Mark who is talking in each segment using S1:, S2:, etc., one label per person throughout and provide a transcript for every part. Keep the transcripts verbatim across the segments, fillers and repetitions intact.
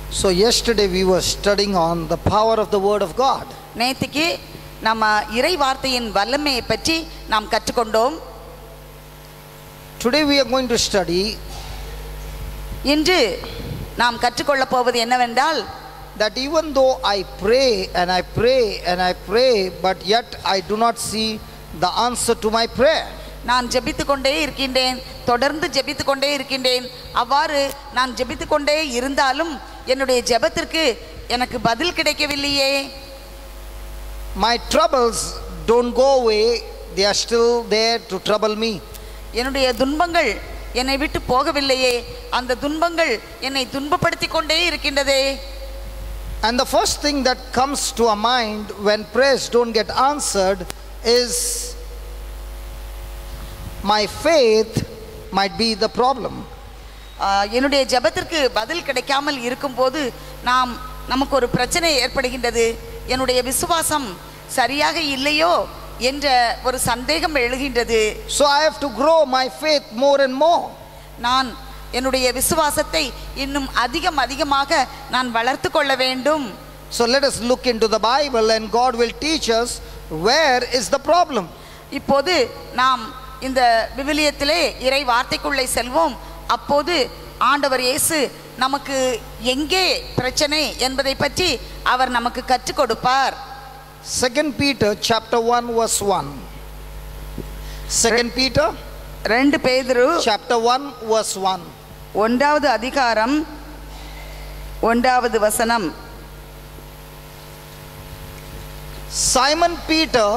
S1: So yesterday we were studying on the power of the word of God.
S2: நேத்திக்கு நம்ம இறை வார்த்தையின் வல்லமையை பற்றி நாம் கற்றுக்கொண்டோம்.
S1: Today we are going to study
S2: இன்று நாம் கற்றுக்கொள்ள போவது என்னவென்றால்
S1: that even though I pray and I pray and I pray but yet I do not see the answer to my prayer.
S2: நான் ஜெபித்துக் கொண்டே இருக்கின்றேன், தொடர்ந்து ஜெபித்துக் கொண்டே இருக்கின்றேன். அவ்வாறு நான் ஜெபித்துக் கொண்டே இருந்தாலும் என்னுடைய ஜெபத்திற்கு எனக்கு பதில் கிடைக்கவில்லையே.
S1: My troubles don't go away, they are still there to trouble me.
S2: என்னுடைய துன்பங்கள் என்னை விட்டு போகவில்லையே, அந்த துன்பங்கள் என்னை துன்பப்படுத்திக் கொண்டே இருக்கின்றதே.
S1: And the first thing that comes to our mind when prayers don't get answered is my faith might be the problem.
S2: என்னுடைய ஜெபத்திற்கு பதில் கிடைக்காமல் இருக்கும்போது நாம் நமக்கு ஒரு பிரச்சனை ஏற்படுகின்றது. என்னுடைய விசுவாசம் சரியாக இல்லையோ என்ற ஒரு சந்தேகம் எழுகின்றது.
S1: So I have to grow my faith more and more.
S2: நான் என்னுடைய விசுவாசத்தை இன்னும் அதிகம் அதிகமாக நான் வளர்த்து கொள்ள வேண்டும்.
S1: So let us look into the Bible and God will teach us where is the problem.
S2: இப்போது நாம் இந்த விவிலியத்திலே இறை வார்த்தைக்குள்ளே செல்வோம். அப்போது ஆண்டவர் இயேசு நமக்கு எங்கே பிரச்சனை என்பதை பற்றி அவர் நமக்கு கற்றுக் கொடுப்பார்.
S1: Second Peter chapter one verse one. Second Peter
S2: ரெண்டு பேதுரு
S1: chapter one verse one.
S2: ஒன்றாவது அதிகாரம் ஒன்றாவது வசனம்.
S1: Simon Peter,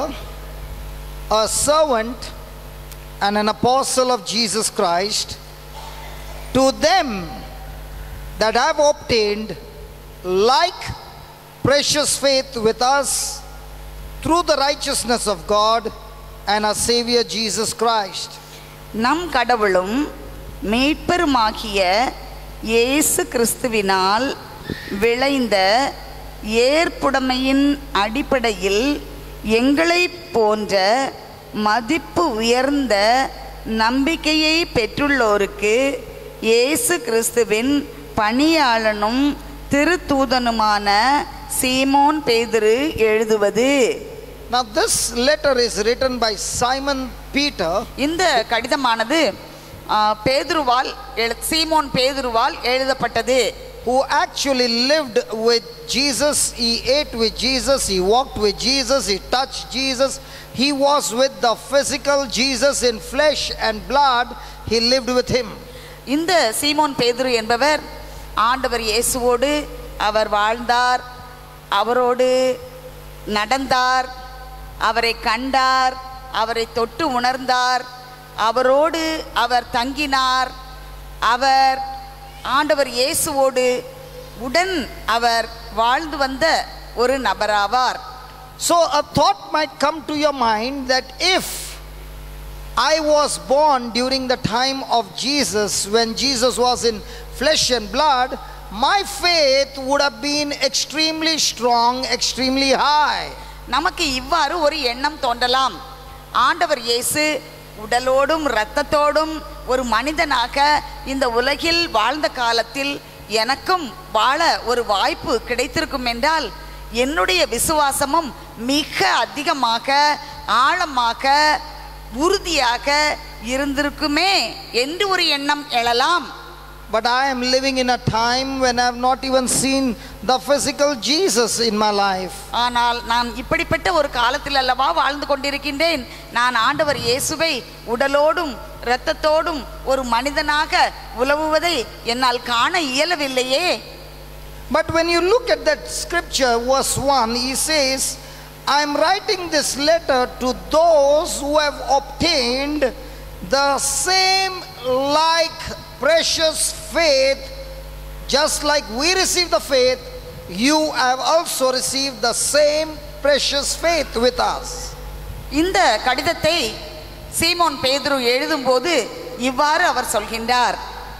S1: a servant and an apostle of Jesus Christ, to them that have obtained like precious faith with us through the righteousness of God and our Savior Jesus Christ.
S2: நம் கடவுளும் மீட்பருமாகிய இயேசு கிறிஸ்துவினால் விளைந்த ஏற்புடைமையின் அடிப்படையில் எங்களை போன்ற மதிப்பு உயர்ந்த நம்பிக்கையை பெற்றுள்ளோருக்கு இயேசு கிறிஸ்துவின் பணியாளனும் திருத்தூதனுமான சீமோன் பேதுரு எழுதுவது.
S1: Now this letter is written by Simon Peter.
S2: இந்த கடிதமானது பேதுருவால் சீமோன் பேதுருவால் எழுதப்பட்டது.
S1: Who actually lived with Jesus, he ate with Jesus, he walked with Jesus, he touched Jesus, he was with the physical Jesus in flesh and blood, he lived with him.
S2: இந்த சீமோன் பேதுரு என்பவர் ஆண்டவர் இயேசுவோடு அவர் வாழ்ந்தார், அவரோடு நடந்தார், அவரை கண்டார், அவரை தொட்டு உணர்ந்தார், அவரோடு அவர் தங்கினார், அவர் ஆண்டவர் இயேசுவோடு உடன் அவர் வாழ்ந்து வந்த ஒரு நபராவார்.
S1: So a thought might come to your mind that if I was born during the time of Jesus, when Jesus was in flesh and blood, my faith would have been extremely strong, extremely high.
S2: நமக்கு இவ்வாறு ஒரு எண்ணம் தோன்றலாம். ஆண்டவர் இயேசு உடலோடும் இரத்தத்தோடும் ஒரு மனிதனாக இந்த உலகில் வாழ்ந்த காலத்தில் எனக்கும் வாழ ஒரு வாய்ப்பு கிடைத்திருக்கும் என்றால் என்னுடைய விசுவாசமும் மிக அதிகமாக ஆழமாக உறுதியாக இருந்திருக்குமே என்று ஒரு எண்ணம் எழலாம்.
S1: But I am living in a time when I have not even seen the physical Jesus in my life.
S2: ஆனால் நான் இப்படிப்பட்ட ஒரு காலத்தில் அல்லவா வாழ்ந்து கொண்டிருக்கின்றேன். நான் ஆண்டவர் இயேசுவை உடலோடும் இரத்தத்தோடும் ஒரு மனிதனாக உலவுவதை என்னால் காண இயலவில்லையே.
S1: But when you look at that scripture, verse one, he says, I am writing this letter to those who have obtained the same like precious faith, just like we received the faith, you have also received the same precious faith with us.
S2: இந்த கடிதத்தை சீமோன் பேதுரு எழுதும்போது இவ்வாறு அவர் சொல்கின்றார்.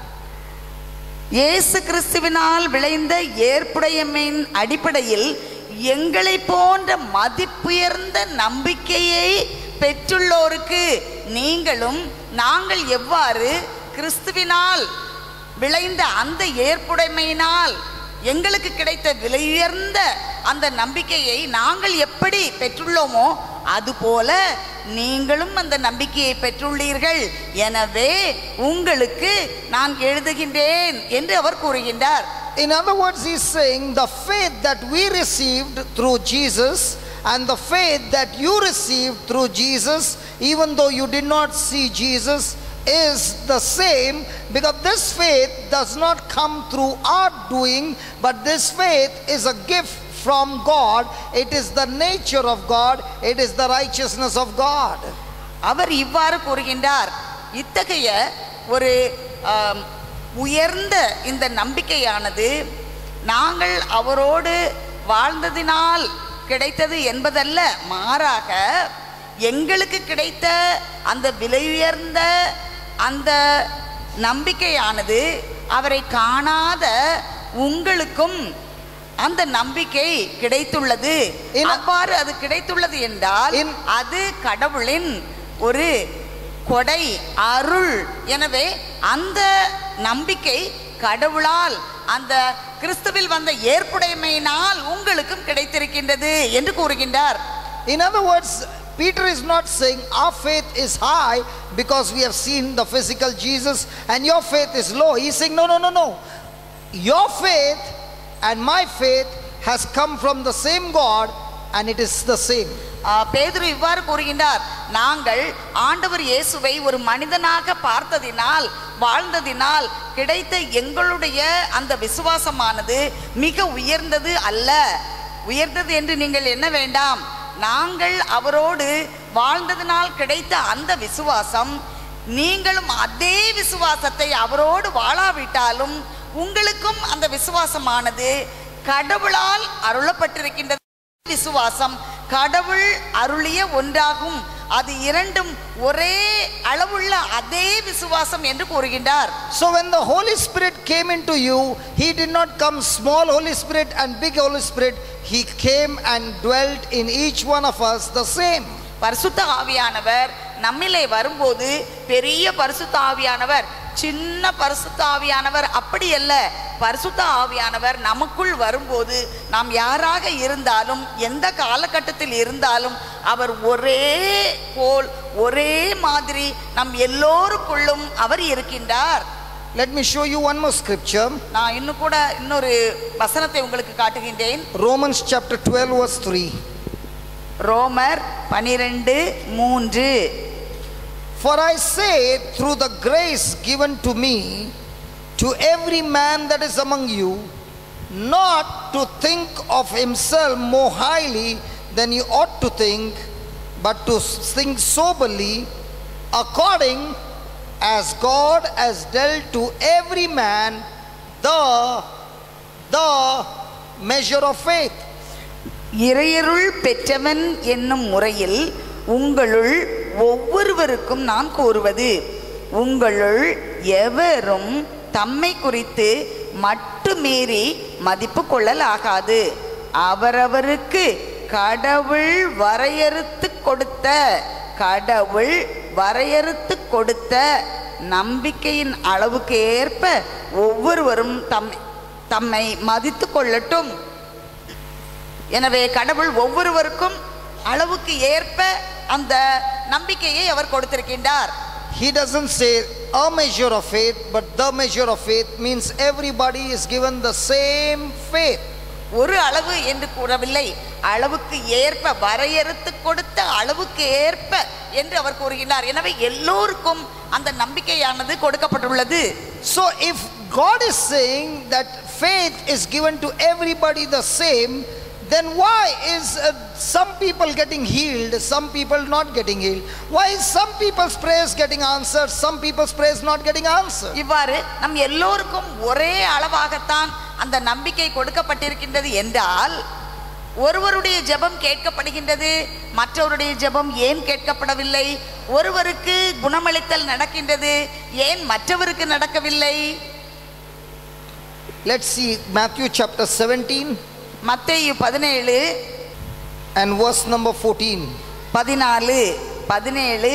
S2: இயேசு கிறிஸ்துவினால் விளைந்த ஏற்புடைமையின் அடிப்படையில் எங்களை போன்ற மதிப்புயர்ந்த நம்பிக்கையை பெற்றுள்ளோருக்கு நீங்களும் நாங்கள் எவ்வாறு கிறிஸ்துவினால் விளைந்த அந்த ஏற்புடைமையினால் எங்களுக்கு கிடைத்த விலையுயர்ந்த அந்த நம்பிக்கையை நாங்கள் எப்படி பெற்றுள்ளோமோ அதுபோல நீங்களும் அந்த நம்பிக்கையை பெற்றுள்ளீர்கள், எனவே உங்களுக்கு நான் எழுதுகின்றேன் என்று அவர் கூறுகின்றார்.
S1: In other words, he is saying the faith that we received through Jesus and the faith that you received through Jesus, even though you did not see Jesus, is the same, because this faith does not come through our doing, but this faith is a gift from God. It is the nature of God, it is the righteousness of God.
S2: அவர் இவ்வாறு கூறுகின்றார், இத்தகைய ஒரு உயர்ந்த இந்த நம்பிக்கையானது நாங்கள் அவரோடு வாழ்ந்ததினால் கிடைத்தது என்பதல்ல, மாறாக எங்களுக்கு கிடைத்த அந்த விலையுயர்ந்த அந்த நம்பிக்கையானது அவரை காணாத உங்களுக்கும் அந்த நம்பிக்கை கிடைத்துள்ளது. அவ்வாறு அது கிடைத்துள்ளது என்றால் அது கடவுளின் ஒரு கொடை, அருள். எனவே அந்த நம்பிக்கை கடவுளால் அந்த கிறிஸ்துவில் வந்த ஏற்புடைமையினால் உங்களுக்கும் கிடைத்திருக்கின்றது என்று கூறுகின்றார்.
S1: In other words, Peter is not saying our faith is high because we have seen the physical Jesus and your faith is low. He is saying no, no, no, no. Your faith and my faith has come from the same God and it is the same.
S2: பேதுரு இவ்வாறு கூறுகின்றார், நாங்கள் ஆண்டவர் இயேசுவை ஒரு மனிதனாக பார்த்ததினால் வாழ்ந்ததினால் கிடைத்த எங்களுடைய அந்த விசுவாசமானது மிக உயர்ந்தது அல்ல. உயர்ந்தது என்று நீங்கள் எண்ண வேண்டாம். நாங்கள் அவரோடு வாழ்ந்ததினால் கிடைத்த அந்த விசுவாசம், நீங்களும் அதே விசுவாசத்தை அவரோடு வாழாவிட்டாலும் உங்களுக்கும் அந்த விசுவாசமானது கடவுளால் அருளப்பட்டிருக்கின்றது. விசுவாசம் கடவுள் அருளிய ஒன்றாகும், அது இரண்டும் ஒரே அளவுள்ள அதே விசுவாசம் என்று கூறுகின்றார்.
S1: So when the Holy Spirit came into you, he did not come small Holy Spirit and big Holy Spirit. He came and dwelt in each one of us the same.
S2: பரிசுத்த ஆவியானவர் நம்மிலே வரும்போது பெரிய பரிசுத்த ஆவியானவர், சின்ன பரிசுத்த ஆவியானவர் அப்படி அல்ல. பரிசுத்த ஆவியானவர் நமக்குள் வரும்போது நாம் யாராக இருந்தாலும் எந்த காலகட்டத்தில் இருந்தாலும் அவர் ஒரே போல் ஒரே மாதிரி நம் எல்லோருக்குள்ளும் அவர் இருக்கின்றார்.
S1: Let me show you one more scripture.
S2: நான் இன்னும் கூட இன்னொரு வசனத்தை உங்களுக்கு காட்டுகின்றேன்.
S1: Romans chapter twelve verse three.
S2: ரோமர் பன்னிரண்டு மூன்று.
S1: For I say through the grace given to me, to every man that is among you, not to think of himself more highly than he ought to think, but to think soberly, according as God has dealt to every man the the measure of faith.
S2: இறையருள் பெற்றவன் என்னும் முறையில் உங்களுள் ஒவ்வொருவருக்கும் நான் கூறுவது, உங்களுள் எவரும் தம்மை குறித்து மட்டுமீறி மதிப்பு கொள்ளலாகாது. அவரவருக்கு கடவுள் வரையறுத்து கொடுத்த கடவுள் வரையறுத்து கொடுத்த நம்பிக்கையின் அளவுக்கு ஏற்ப ஒவ்வொருவரும் தம்மை தம்மை மதித்து கொள்ளட்டும். எனவே கடவுள் ஒவ்வொருவருக்கும் அளவுக்கு ஏற்ப அந்த நம்பிக்கையை அவர் கொடுத்திருக்கின்றார்.
S1: He doesn't say a measure of faith, but the measure of faith means everybody is given the same faith.
S2: ஒரு அளவு என்று கூறவில்லை, அளவுக்கு ஏற்ப வரையறுத்து கொடுத்த அளவுக்கு ஏற்ப என்று அவர் கூறுகிறார். எனவே எல்லோருக்கும் அந்த நம்பிக்கையானது கொடுக்கப்பட்டுள்ளது.
S1: So if God is saying that faith is given to everybody the same, then why is uh, some people getting healed, some people not getting healed? Why is some people's prayers getting answered, some people's prayers not getting answered?
S2: இவ்வாறு நம் எல்லோருக்கும் ஒரே அளவாகத்தான் அந்த நம்பிக்கை கொடுக்கப்பட்டிருக்கின்றது என்றால், ஒருவருடைய ஜெபம் கேட்கப்படுகின்றது, மற்றவருடைய ஜெபம் ஏன் கேட்கப்படவில்லை? ஒருவருக்கு குணமளித்தல் நடக்கின்றது, ஏன் மற்றவருக்கு நடக்கவில்லை?
S1: Let's see Matthew chapter seventeen.
S2: மத்தேயு பதினேழு
S1: and verse number fourteen.
S2: பதினாலு பதினேழு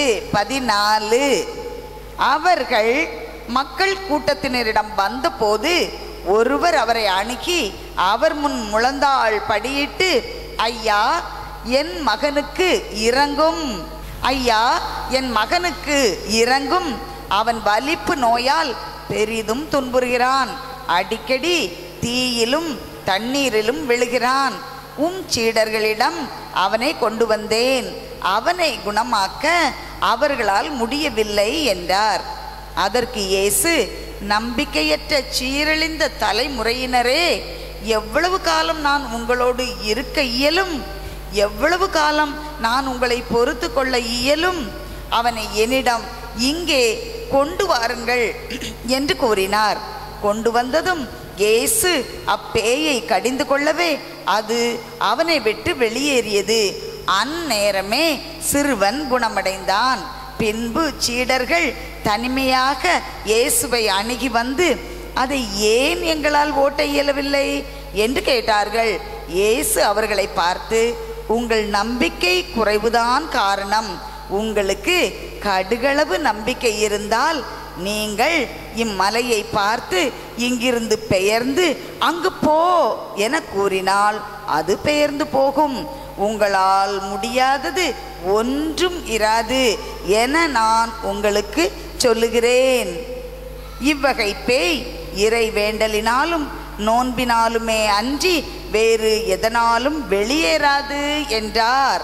S2: பதினாலு. அவர்கள் மக்கள் கூட்டத்தினரிடம் வந்தபோது ஒருவர் அவரை அணுகி அவர் முன் முழந்தாள் படியிட்டு, ஐயா என் மகனுக்கு இரங்கும், ஐயா என் மகனுக்கு இரங்கும், அவன் வலிப்பு நோயால் பெரிதும் துன்புறுகிறான், அடிக்கடி தீயிலும் தண்ணீரிலும் விழுகிறான், உம் சீடர்களிடம் அவனை கொண்டு வந்தேன், அவனை குணமாக்க அவர்களால் முடியவில்லை என்றார். அதற்கு இயேசு, நம்பிக்கையற்ற சீரழிந்த தலைமுறையினரே, எவ்வளவு காலம் நான் உங்களோடு இருக்க இயலும், எவ்வளவு காலம் நான் உங்களை பொறுத்து கொள்ள இயலும், அவனை என்னிடம் இங்கே கொண்டு வாருங்கள் என்று கூறினார். கொண்டு வந்ததும் இயேசு அப்பேயை கடிந்து கொள்ளவே அது அவனை விட்டு வெளியேறியது. அந்நேரமே சிறுவன் குணமடைந்தான். பின்பு சீடர்கள் தனிமையாக இயேசுவை அணுகி வந்து, அதை ஏன் எங்களால் ஓட்ட இயலவில்லை என்று கேட்டார்கள். இயேசு அவர்களை பார்த்து, உங்கள் நம்பிக்கை குறைவுதான் காரணம். உங்களுக்கு கடுகளவு நம்பிக்கை இருந்தால் நீங்கள் இம்மலையை பார்த்து இங்கிருந்து பெயர்ந்து அங்கு போ என கூறினால் அது பெயர்ந்து போகும். உங்களால் முடியாதது ஒன்றும் இராது என நான் உங்களுக்கு சொல்லுகிறேன். இவ்வகை பேய் இறை வேண்டலினாலும் நோன்பினாலுமே அன்றி வேறு எதனாலும் வெளியேறாது என்றார்.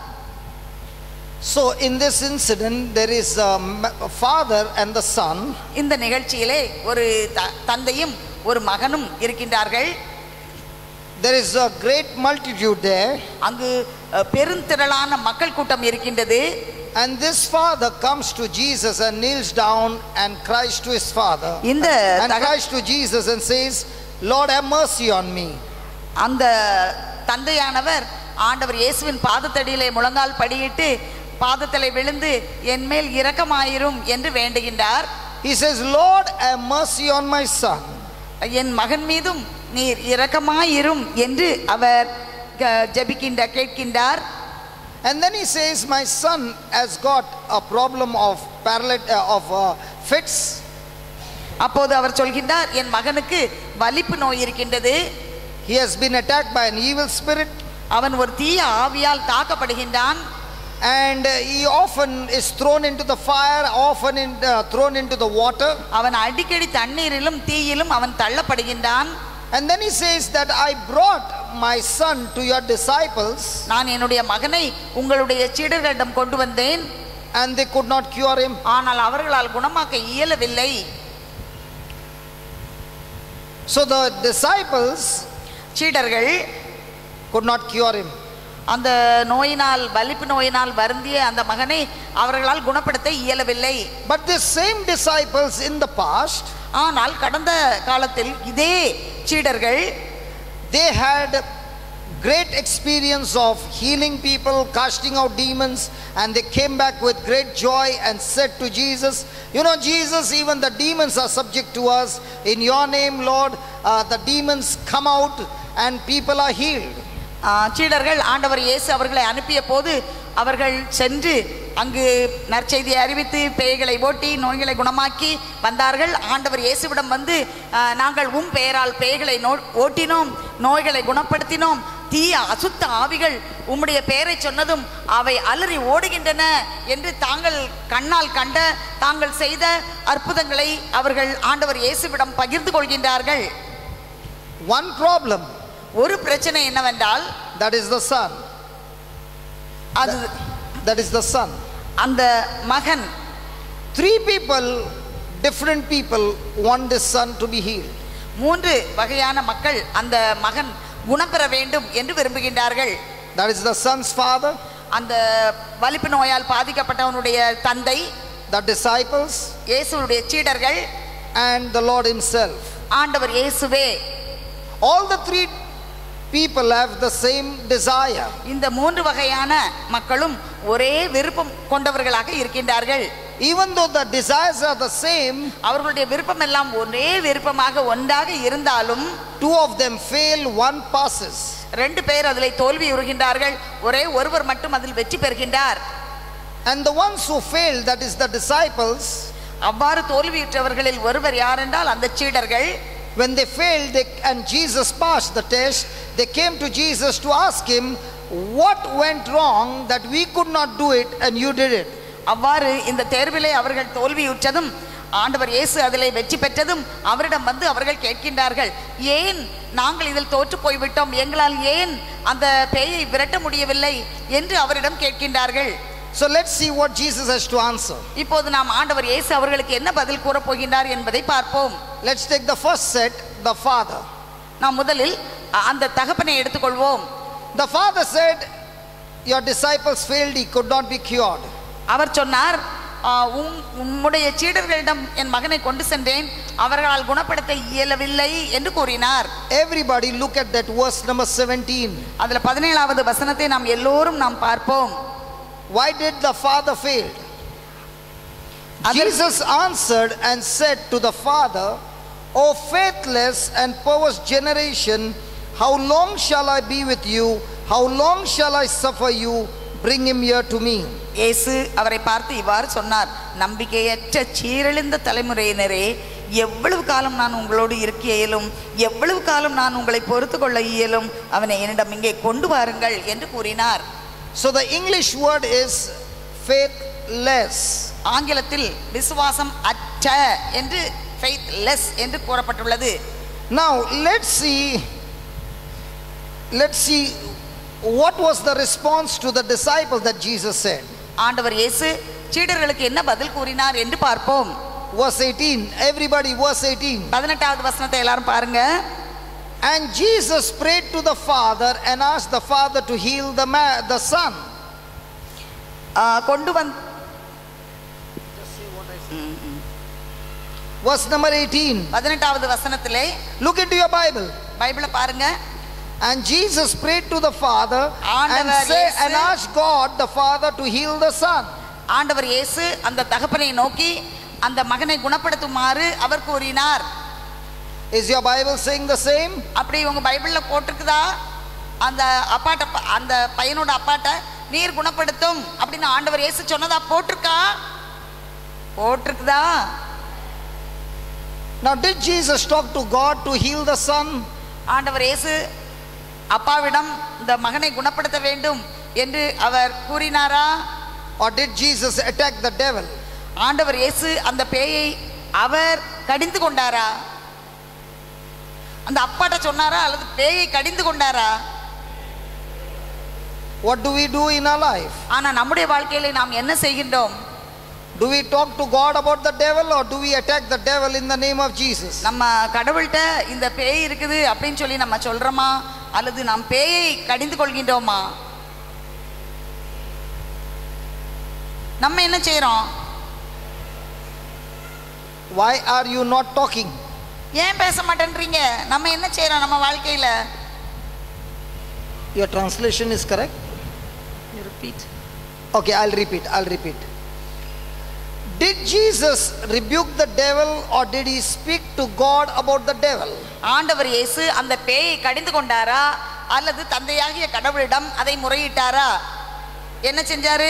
S1: So in this incident there is a father and the son.
S2: இந்த நிகழ்ச்சியிலே ஒரு தந்தையும் ஒரு மகனும் இருக்கின்றார்கள்.
S1: There is a great multitude there.
S2: அங்கு பெருந்திரளான மக்கள் கூட்டம் இருக்கின்றது.
S1: And this father comes to Jesus and kneels down and cries to his father.
S2: இந்த
S1: and cries to Jesus and says, Lord, have mercy on me.
S2: அந்த தந்தையானவர் ஆண்டவர் இயேசுவின் பாதத்தடியிலே முழங்கால் படியிட்டு பாதத்திலே விழுந்து என் மேல் இரக்கமாயிரும் என்று வேண்டுகின்றார்.
S1: He says, Lord, have mercy on my son.
S2: என் மகன் மீதும் நீர் இரக்கமாயிரும் என்று அவர் ஜெபிக்கின்ற கேட்கின்றார்.
S1: And then he says, my son has got a problem of paralytic uh, of uh, fits.
S2: அப்போது அவர் சொல்கின்றார், என் மகனுக்கு வலிப்பு நோய் இருக்கின்றது.
S1: He has been attacked by an evil spirit.
S2: அவன் ஒரு தீய ஆவியால் தாக்கப்படுகின்றான்.
S1: And uh, he often is thrown into the fire, often in, uh, thrown into the water.
S2: அவன் அடிக்கடி தண்ணீரிலும் தீயிலும் அவன் தள்ளப்படுகின்றான்.
S1: And then he says that I brought my son to your disciples.
S2: நான் என்னுடைய மகனை உங்களுடைய சீடர்களிடம் கொண்டு வந்தேன்.
S1: And they could not cure him.
S2: ஆனால் அவர்களால் குணமாக்க இயலவில்லை.
S1: So the disciples
S2: சீடர்கள்
S1: could not cure him.
S2: அந்த நோயினால் வலிப்பு நோயினால் வருந்திய அந்த மகனை அவர்களால் குணப்படுத்த இயலவில்லை.
S1: But the same disciples in the past,
S2: ஆனால் கடந்த காலத்தில் இதே சீடர்கள்,
S1: they had great experience of healing people, casting out demons, and they came back with great joy and said to Jesus, you know, Jesus, even the demons are subject to us. In your name, Lord, uh, the demons come out and people are healed.
S2: சீடர்கள் ஆண்டவர் இயேசு அவர்களை அனுப்பிய போது அவர்கள் சென்று அங்கு நற்செய்தியை அறிவித்து பேய்களை ஓட்டி நோய்களை குணமாக்கி வந்தார்கள். ஆண்டவர் இயேசுவிடம் வந்து, நாங்கள் உம் பெயரால் பேய்களை நோ ஓட்டினோம், நோய்களை குணப்படுத்தினோம், தீய அசுத்த ஆவிகள் உம்முடைய பெயரை சொன்னதும் அவை அலறி ஓடுகின்றன என்று தாங்கள் கண்ணால் கண்ட தாங்கள் செய்த அற்புதங்களை அவர்கள் ஆண்டவர் இயேசுவிடம் பகிர்ந்து கொள்கின்றார்கள்.
S1: One problem,
S2: ஒரு பிரச்சனை என்னவென்றால்,
S1: that is the son.
S2: அது
S1: that is the son.
S2: அந்த மகன்.
S1: Three people, different people want this son to be healed.
S2: மூன்று வகையான மக்கள் அந்த மகன் குணப்பெற வேண்டும் என்று விரும்புகின்றார்கள்.
S1: That is the son's father,
S2: அந்த வலிப்பு நோயால் பாதிக்கப்பட்டவனுடைய தந்தை,
S1: the disciples,
S2: இயேசுவுடைய சீடர்கள்,
S1: and the Lord himself.
S2: ஆண்டவர் இயேசுவே.
S1: All the three people have the same desire.
S2: இந்த மூன்று வகையான மக்களும் ஒரே விருப்பம் கொண்டவர்களாக இருக்கின்றார்கள்.
S1: Even though the desires are the same,
S2: அவர்களுடைய விருப்பம் எல்லாம் ஒரே விருப்பமாக ஒன்றாக இருந்தாலும்
S1: two of them fail, one passes.
S2: ரெண்டு பேர் அதில் தோல்வி உறுகின்றார்கள், ஒரே ஒருவர் மட்டும் அதில் வெற்றி பெறுகின்றார்.
S1: And the ones who fail, that is the disciples,
S2: அவ்வாறு தோல்வியுற்றவர்களில் ஒருவர் யார் என்றால் அந்த சீடர்கள்.
S1: When they failed they, and Jesus passed the test, they came to Jesus to ask him, what went wrong that we could not do it and you did it?
S2: அவ்வாறு இந்த தேர்விலே அவர்கள் தோல்வியுற்றதும் ஆண்டவர் இயேசு அதிலே வெற்றி பெற்றதும் அவரிடம் வந்து அவர்கள் கேட்கின்றார்கள், ஏன் நாங்கள் இதில் தோற்று போய்விட்டோம், எங்களால் ஏன் அந்த பேயை விரட்ட முடியவில்லை என்று அவரிடம் கேட்கின்றார்கள்.
S1: So let's see what Jesus has to answer.
S2: இப்போது நாம் ஆண்டவர் இயேசு அவர்களுக்கு என்ன பதில் கூற போகின்றார் என்பதை பார்ப்போம்.
S1: Let's take the first set, the father.
S2: நாம் முதலில் அந்த தகப்பனை எடுத்துக்கொள்வோம்.
S1: The father said, your disciples failed, he could not be cured.
S2: அவர் சொன்னார், உம்முடைய சீடர்களிடம் என் மகனை கொண்டு சென்றேன், அவர்களால் குணப்படுத்த இயலவில்லை என்று கூறினார்.
S1: Everybody look at that verse number seventeen.
S2: அதுல பதினேழாவது வசனத்தை நாம் எல்லோரும் நாம் பார்ப்போம்.
S1: Why did the father fail? Jesus answered and said to the father, O faithless and perverse generation, how long shall I be with you? How long shall I suffer you? Bring him here to me.
S2: இயேசு அவரை பார்த்து இவ்வாறு சொன்னார், நம்பிக்கையற்ற சீரழிந்த தலைமுறையினரே, எவ்வளவு காலம் நான் உங்களோடு இருக்க இயலும், எவ்வளவு காலம் நான் உங்களை பொறுத்து கொள்ள இயலும், அவனை என்னிடம் இங்கே கொண்டு வாருங்கள் என்று கூறினார்.
S1: So the English word is faithless.
S2: ஆங்கிலத்தில் விசுவாசம் அற்ற என்று faithless என்று கூறப்பட்டுள்ளது.
S1: Now let's see let's see what was the response to the disciples that Jesus said.
S2: ஆண்டவர் இயேசு சீடர்களுக்கு என்ன பதில் கூறினார் என்று பார்ப்போம்.
S1: Verse eighteen, everybody, verse eighteen.
S2: பதினெட்டாவது வசனத்தை எல்லாரும் பாருங்க.
S1: And Jesus prayed to the Father and asked the Father to heal the man, the son.
S2: கொண்டு வந்து
S1: Verse number eighteen.
S2: பதினெட்டாவது வசனத்திலே,
S1: look into your Bible.
S2: பைபிளை பாருங்க.
S1: And Jesus prayed to the Father and say and asked God the Father to heal the son.
S2: ஆண்டவர் இயேசு அந்த தகப்பனை நோக்கி அந்த மகனை குணப்படுத்துமாறு அவர் கூறினார்.
S1: Is your Bible saying the same?
S2: அப்படி உங்க பைபிள்ல போட்டிருக்குதா? அந்த அப்பாட்ட அந்த பையனோட அப்பாட்ட நீர் குணப்படுத்தும் அப்படின்னு ஆண்டவர் இயேசு சொன்னதா போட்டிருக்கா? போட்டிருக்குதா?
S1: Now did Jesus talk to God to heal the son?
S2: ஆண்டவர் இயேசு அப்பாவிடம் இந்த மகனை குணப்படுத்த வேண்டும் என்று அவர் கூறினாரா?
S1: Or did Jesus attack the devil?
S2: ஆண்டவர் இயேசு அந்த பேயை அவர் கடிந்து கொண்டாரா? அந்த அப்பாட்ட சொன்னாரா அல்லது பேயை கடிந்து கொண்டாரா?
S1: What do we do in our life?
S2: ஆனா நம்முடைய வாழ்க்கையில நாம் என்ன செய்கின்றோம்?
S1: Do we talk to God about the devil or do we attack the devil in the name of Jesus?
S2: நம்ம கடவுள்கிட்ட இந்த பேய் இருக்குது அப்படின்னு சொல்லி நம்ம சொல்றோமா அல்லது நாம் பேயை கடிந்து கொள்கின்றோமா? நம்ம என்ன செய்றோம்?
S1: Why are you not talking?
S2: ஏன் பேச மாட்டேன்றீங்க? நம்ம என்ன செய்றோம் நம்ம வாழ்க்கையில?
S1: Your translation is correct?
S2: You repeat.
S1: Okay, I'll repeat. I'll repeat. Did Jesus rebuke the devil or did he speak to God about the devil?
S2: ஆண்டவர் இயேசு அந்த பேயை கடிந்து கொண்டாரா அல்லது தந்தையாகிய கடவுளிடம் அதை முறையிட்டாரா? என்ன செஞ்சாரு?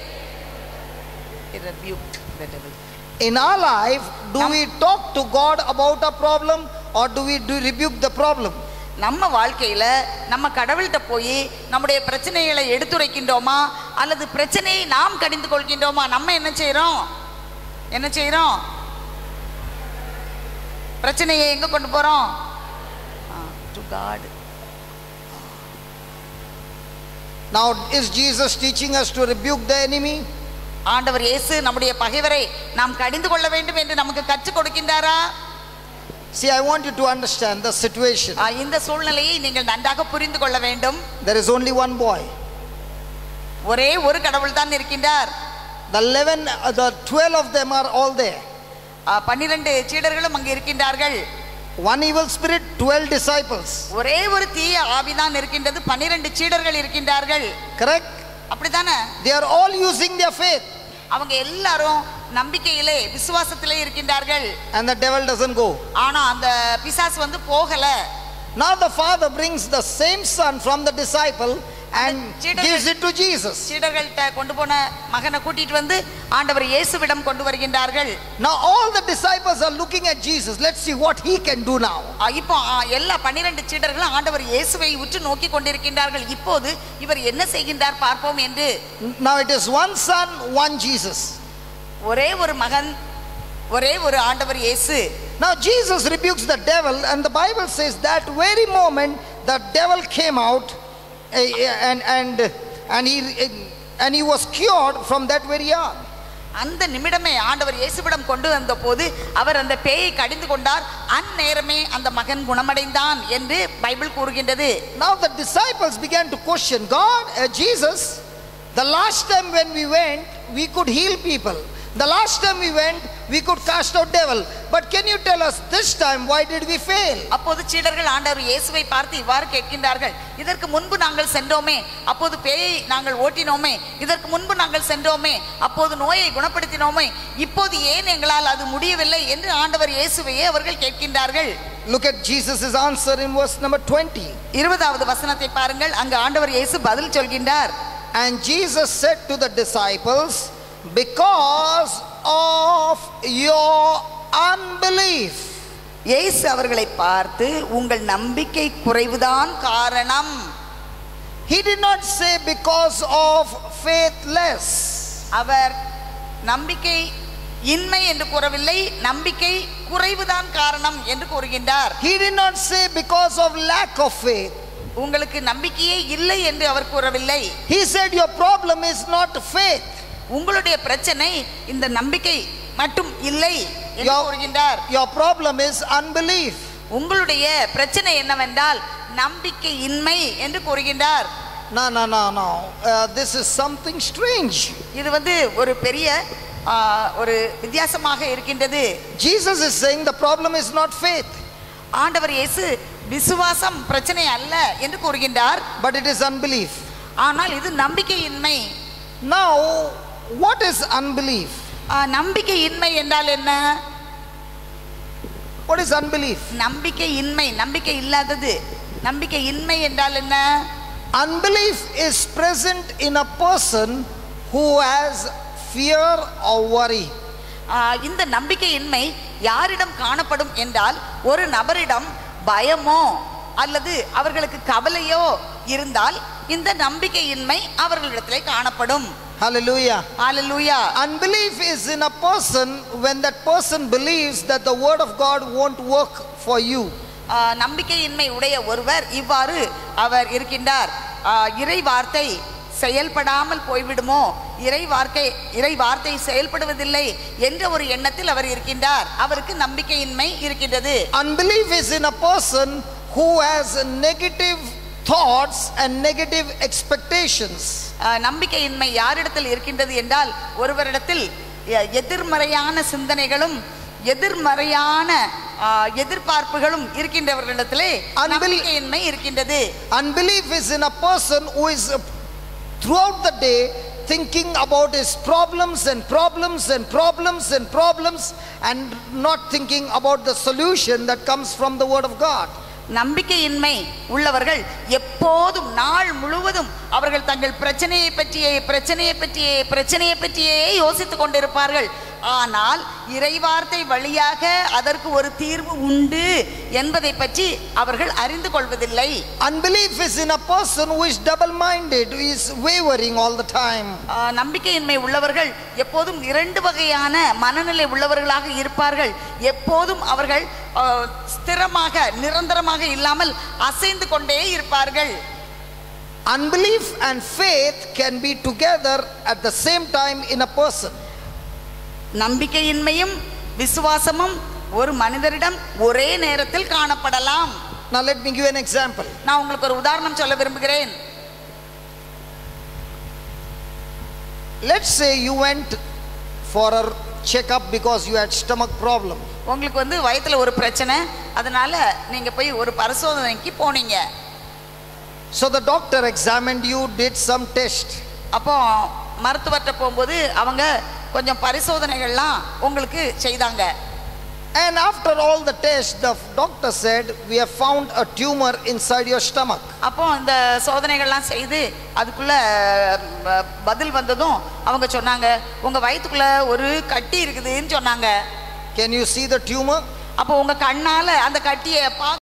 S2: He rebuked the devil.
S1: In our life, do we talk to God about a problem or do we do rebuke the problem?
S2: நம்ம வாழ்க்கையில நம்ம கடவுள்கிட்ட போய் நம்முடைய பிரச்சனைகளை எடுத்துரைக்கின்றோமா அல்லது பிரச்சனையை நாம் கடிந்து கொள்கின்றோமா? நம்ம என்ன செய்றோம்? என்ன செய்றோம்? பிரச்சனையை எங்க கொண்டு போறோம்? To God.
S1: Now is Jesus teaching us to rebuke the enemy?
S2: ஆண்டவர் இயேசு நம்முடைய பகைவரை நாம் கடிந்து கொள்ள வேண்டும் என்று நமக்கு கற்றுக் கொடுக்கின்றாரா?
S1: See, I want you to understand the situation.
S2: இந்த சூழ்நிலையை நீங்கள் நன்றாக புரிந்து கொள்ள வேண்டும்.
S1: There is only one boy.
S2: ஒரே ஒரு கடவுள் தான் இருக்கின்றார்.
S1: The eleven, the twelve of them are all there.
S2: பன்னிரண்டு சீடர்களும் அங்கே இருக்கின்றார்கள்.
S1: One evil spirit, twelve disciples.
S2: ஒரே ஒரு தீய ஆவிதான் இருக்கின்றது, பன்னிரண்டு சீடர்கள் இருக்கின்றார்கள்.
S1: Correct?
S2: அப்படிதானே?
S1: They are all using their faith.
S2: அவங்க எல்லாரும் நம்பிக்கையிலே விசுவாசத்திலே இருக்கின்றார்கள்.
S1: And the devil doesn't go.
S2: ஆனா அந்த பிசாசு வந்து போகல.
S1: Now the father brings the same son from the disciple and gives it to Jesus.
S2: சீடர்கள்ட்ட கொண்டு போன மகனை கூட்டிட்டு வந்து ஆண்டவர் இயேசுவிடம் கொண்டு வருகின்றார்கள்.
S1: Now all the disciples are looking at Jesus. Let's see what he can do now.
S2: இப்போ எல்லா பன்னிரண்டு சீடர்களும் ஆண்டவர் இயேசுவை உற்று நோக்கி கொண்டிருக்கின்றார்கள். இப்போது இவர் என்ன செய்கின்றார் பார்ப்போம் என்று.
S1: Now it is one son, one Jesus.
S2: ஒரே ஒரு மகன், ஒரே ஒரு ஆண்டவர் இயேசு.
S1: Now Jesus rebukes the devil, and the Bible says that very moment the devil came out and and and he and he was cured from that very hour.
S2: அந்த நிமிடமே ஆண்டவர் இயேசுவிடம் கொண்டு வந்த போது அவர் அந்த பேயை கடிந்து கொண்டார். அந்நேரமே அந்த மகன் குணமடைந்தான் என்று பைபிள் கூறுகின்றது.
S1: Now the disciples began to question God, uh, Jesus, the last time when we went we could heal people. The last time we went we could cast out devil, but can you tell us this time why did we fail?
S2: அப்போது சீடர்கள் ஆண்டவர் இயேசுவை பார்த்து இவ்வாறு கேட்கின்றார்கள், இதற்கு முன்பு நாங்கள் சென்றோமே, அப்போது பேயை நாங்கள் ஓட்டினோமே, இதற்கு முன்பு நாங்கள் சென்றோமே, அப்போது நோயை குணப்படுத்தினோமே, இப்போது ஏன் எங்களால் அது முடியவில்லை என்று ஆண்டவர் இயேசுவையே அவர்கள் கேட்கின்றார்கள்.
S1: Look at Jesus' answer in verse number twenty.
S2: இருபதாவது வசனத்தை பாருங்கள். அங்கு ஆண்டவர் இயேசு பதில் சொல்கின்றார்.
S1: And Jesus said to the disciples, because of your unbelief.
S2: இயேசு அவர்களை பார்த்து உங்கள் நம்பிக்கை குறைவுதான் காரணம்.
S1: He did not say because of faithless.
S2: அவர் நம்பிக்கை இன்மை என்று கூறவில்லை, நம்பிக்கை குறைவுதான் காரணம் என்று கூறுகின்றார்.
S1: He did not say because of lack of faith.
S2: உங்களுக்கு நம்பிக்கையே இல்லை என்று அவர் கூறவில்லை.
S1: He said your problem is not faith.
S2: உங்களுடைய பிரச்சனை இந்த நம்பிக்கை மட்டும் இல்லை என்று கூறுகின்றார்.
S1: Your problem is unbelief.
S2: உங்களுடைய பிரச்சனை என்னவென்றால் நம்பிக்கை இன்மை என்று கூறுகின்றார்.
S1: No no no no uh, this is something strange.
S2: இது வந்து ஒரு பெரிய ஒரு வித்தியாசமாக இருக்கின்றது.
S1: Jesus is saying the problem is not faith.
S2: ஆண்டவர் இயேசு விசுவாசம் பிரச்சனை அல்ல என்று கூறுகின்றார்.
S1: But it is unbelief.
S2: ஆனால் இது நம்பிக்கையின்மை.
S1: Now what is unbelief?
S2: நம்பிக்கையின்மை என்றால் என்ன?
S1: What is unbelief?
S2: நம்பிக்கையின்மை, நம்பிக்கை இல்லாதது. நம்பிக்கையின்மை என்றால் என்ன?
S1: Unbelief is present in a person who has fear or worry.
S2: இந்த நம்பிக்கையின்மை யாரிடம் காணப்படும் என்றால் ஒரு நபரிடம் பயமோ அல்லது அவர்களுக்கு கவலையோ இருந்தால் இந்த நம்பிக்கையின்மை அவர்களிடத்திலே காணப்படும்.
S1: Hallelujah.
S2: Hallelujah.
S1: Unbelief is in a person when that person believes that the word of God won't work for you.
S2: நம்பிக்கையின்மை உடைய ஒருவர் இவ்வாறு அவர் இருக்கின்றார். இறை வார்த்தை செயல்படாமல் போய்விடுமோ, இறை வார்த்தை இறை வார்த்தை செயல்படுவதில்லை என்ற ஒரு எண்ணத்தில் அவர் இருக்கின்றார். அவருக்கு நம்பிக்கையின்மை இருக்கின்றது.
S1: Unbelief is in a person who has negative thoughts and negative expectations.
S2: நம்பிக்கையின்மை யாரிடத்தில் இருக்கின்றது என்றால் ஒருவரிடத்தில் எதிர்மறையான சிந்தனைகளும் எதிர்மறையான எதிர்பார்ப்புகளும் இருக்கின்றவர்களிடத்திலே நம்பிக்கையின்மை இருக்கின்றது.
S1: Unbelief is in a person who is throughout the day thinking about his problems and problems and problems and problems and not thinking about the solution that comes from the word of God.
S2: நம்பிக்கையின்மை உள்ளவர்கள் எப்போதும் நாள் முழுவதும் அவர்கள் தங்கள் பிரச்சனையை பற்றியே பிரச்சனையை பற்றியே பிரச்சனையை பற்றியே யோசித்துக் கொண்டிருப்பார்கள். ஆனால் இறைவார்த்தை வழியாக அதற்கு ஒரு தீர்வு உண்டு என்பதை பற்றி அவர்கள் அறிந்து கொள்வதில்லை.
S1: Unbelief is in a person who is double minded, who is wavering all the time.
S2: நம்பிக்கையின்மை உள்ளவர்கள் எப்போதும் இரண்டு வகையான மனநிலை உள்ளவர்களாக இருப்பார்கள். எப்போதும் அவர்கள் ஸ்திரமாக நிரந்தரமாக இல்லாமல் அசைந்து கொண்டே இருப்பார்கள்.
S1: Unbelief and faith can be together at the same time in a person.
S2: நம்பிக்கையின்மையும் விசுவாசமும் ஒரு மனிதரிடம் ஒரே நேரத்தில் காணப்படலாம்.
S1: Now let me give you an example.
S2: நான் உங்களுக்கு ஒரு உதாரணம் சொல்ல விரும்புகிறேன்.
S1: Let's say you went for a checkup because you had stomach problem.
S2: உங்களுக்கு வந்து வயித்துல ஒரு பிரச்சனை, அதனால நீங்க போய் ஒரு பரிசோதனைக்கு போனீங்க.
S1: So the doctor examined you, did some test.
S2: அப்போ மருத்துவர்கிட்ட போகும்போது அவங்க கொஞ்சம் பரிசோதனைகள்லாம் உங்களுக்கு செய்தாங்க.
S1: And after all the tests, the doctor said, we have found a tumor inside your stomach.
S2: அப்போ அந்த சோதனைகள்லாம் செய்து அதுக்குள்ள பதில் வந்ததும் அவங்க சொன்னாங்க உங்க வயித்துக்குள்ள ஒரு கட்டி இருக்குதுன்னு சொன்னாங்க.
S1: Can you see the tumor?
S2: அப்போ உங்க கண்ணால அந்த கட்டியை